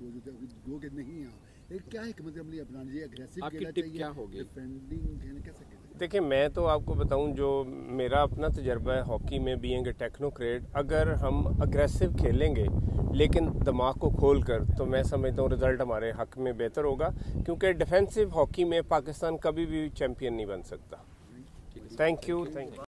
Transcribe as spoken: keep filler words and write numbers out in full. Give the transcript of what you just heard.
दो के नहीं आ क्या हिकमत अमली अपनानी चाहिए, अग्रेसिव आपकी टिप क्या होगी? डिफेंडिंग खेलने कैसे खेलें? देखिए, मैं तो आपको बताऊं, जो मेरा अपना तजर्बा है हॉकी में बीइंग ए टेक्नोक्रेट, अगर हम अग्रेसिव खेलेंगे लेकिन दिमाग को खोल कर, तो मैं समझता हूँ रिजल्ट हमारे हक में बेहतर होगा, क्योंकि डिफेंसिव हॉकी में पाकिस्तान कभी भी चैंपियन नहीं बन सकता। Thank you thank you